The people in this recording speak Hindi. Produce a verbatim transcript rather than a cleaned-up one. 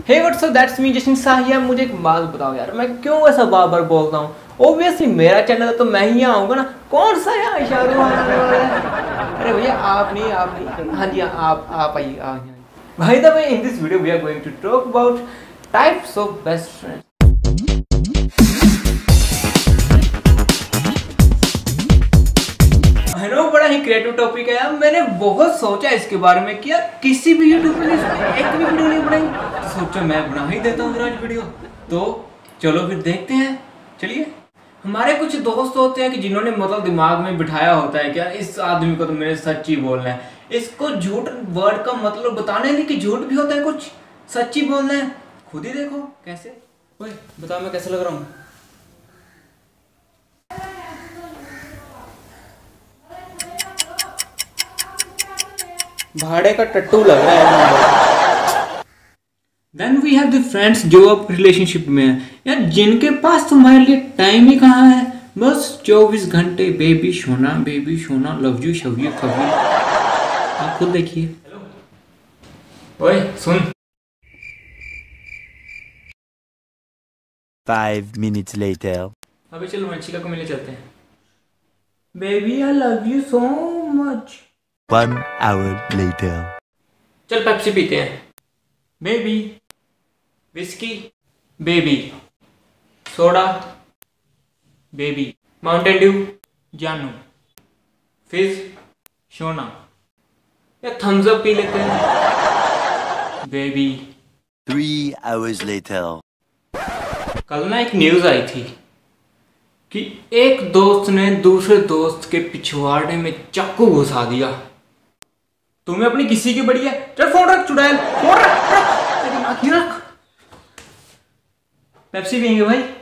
Hey what's up, that's me Jashan Sahiya. मुझे एक बात बताओ यार, मैं क्यों ऐसा बार बार बोलता हूँ? ऑब्वियसली मेरा चैनल है तो मैं ही आऊँगा ना, कौन सा यहाँ इशारों आने वाला है? अरे भैया आप नहीं, आप नहीं, हाँ जी आप आप आइए आइए। By the way, in this video we are going to talk about types of best friends. Hello, बड़ा ही क्रिएटिव टॉपिक है यार। मैंने बहुत सोचा इसके बारे में कि यार किसी भी यूट्यूब पे एक भी वीडियो नहीं बनाई, तो सोचा मैं बना ही देता हूँ आज वीडियो। तो चलो फिर देखते हैं। चलिए, हमारे कुछ दोस्त होते हैं कि जिन्होंने मतलब दिमाग में बिठाया होता है कि यार इस आदमी को तो मेरे सच ही बोलना है, इसको झूठ वर्ड का मतलब बताने नहीं कि झूठ भी होता है, कुछ सच ही बोलना है। खुद ही देखो कैसे। ओए बताओ मैं कैसे लग रहा हूँ? भाड़े का टट्टू लग रहा है। Then we have the friends जो अब रिलेशनशिप में है यार, जिनके पास तुम्हारे लिए टाइम ही कहाँ है, बस चौबीस घंटे बेबी सोना बेबी सोना लव यू शव यू कभी। आप खुद देखिए। हेलो ओए सुन। Five minutes later. अबे चलो मंचिका को मिलने चलते हैं। Baby I love you so much. One hour later. चल पेप्सी पीते हैं। Baby whisky baby soda baby Mountain Dew जानू फिज सोना या थम्स अप पी लेते हैं बेबी। Three hours later. कल ना एक न्यूज आई थी कि एक दोस्त ने दूसरे दोस्त के पिछवाड़े में चाकू घुसा दिया। तुम्हें अपनी किसी की बड़ी है? चल फोन रख चुड़ैल, फोन रख रख रख। पेप्सी पियेंगे भाई?